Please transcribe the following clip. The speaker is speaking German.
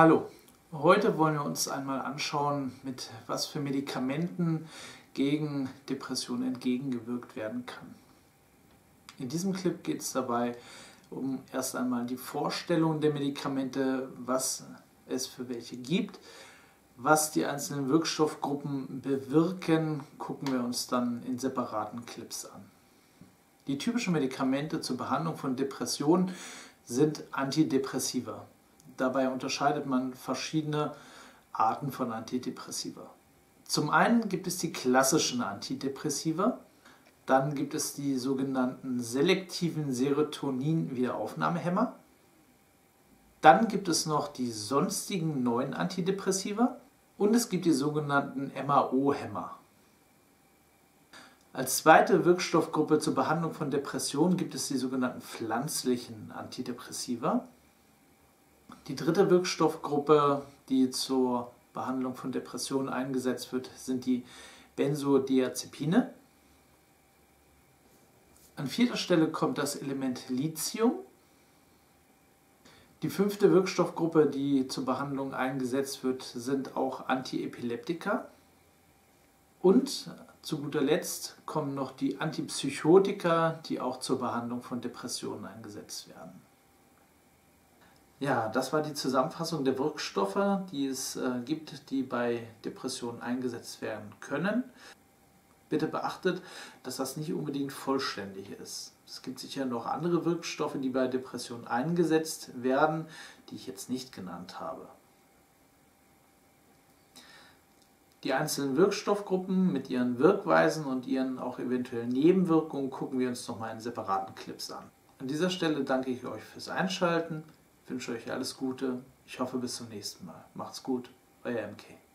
Hallo, heute wollen wir uns einmal anschauen, mit was für Medikamenten gegen Depressionen entgegengewirkt werden kann. In diesem Clip geht es dabei um erst einmal die Vorstellung der Medikamente, was es für welche gibt, was die einzelnen Wirkstoffgruppen bewirken, gucken wir uns dann in separaten Clips an. Die typischen Medikamente zur Behandlung von Depressionen sind Antidepressiva. Dabei unterscheidet man verschiedene Arten von Antidepressiva. Zum einen gibt es die klassischen Antidepressiva, dann gibt es die sogenannten selektiven Serotonin-Wiederaufnahmehämmer, dann gibt es noch die sonstigen neuen Antidepressiva und es gibt die sogenannten MAO-Hämmer. Als zweite Wirkstoffgruppe zur Behandlung von Depressionen gibt es die sogenannten pflanzlichen Antidepressiva. Die dritte Wirkstoffgruppe, die zur Behandlung von Depressionen eingesetzt wird, sind die Benzodiazepine. An vierter Stelle kommt das Element Lithium. Die fünfte Wirkstoffgruppe, die zur Behandlung eingesetzt wird, sind auch Antiepileptika. Und zu guter Letzt kommen noch die Antipsychotika, die auch zur Behandlung von Depressionen eingesetzt werden. Ja, das war die Zusammenfassung der Wirkstoffe, die es gibt, die bei Depressionen eingesetzt werden können. Bitte beachtet, dass das nicht unbedingt vollständig ist. Es gibt sicher noch andere Wirkstoffe, die bei Depressionen eingesetzt werden, die ich jetzt nicht genannt habe. Die einzelnen Wirkstoffgruppen mit ihren Wirkweisen und ihren auch eventuellen Nebenwirkungen gucken wir uns nochmal in separaten Clips an. An dieser Stelle danke ich euch fürs Einschalten. Ich wünsche euch alles Gute. Ich hoffe bis zum nächsten Mal. Macht's gut, euer MK.